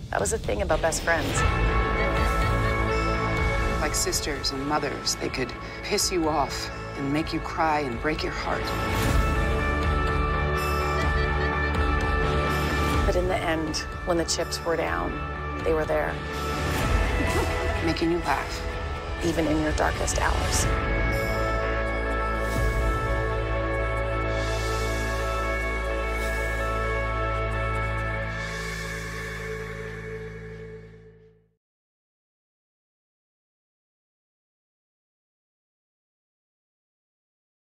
That was the thing about best friends. Like sisters and mothers, they could piss you off and make you cry and break your heart. But in the end, when the chips were down, they were there. Making you laugh. Even in your darkest hours.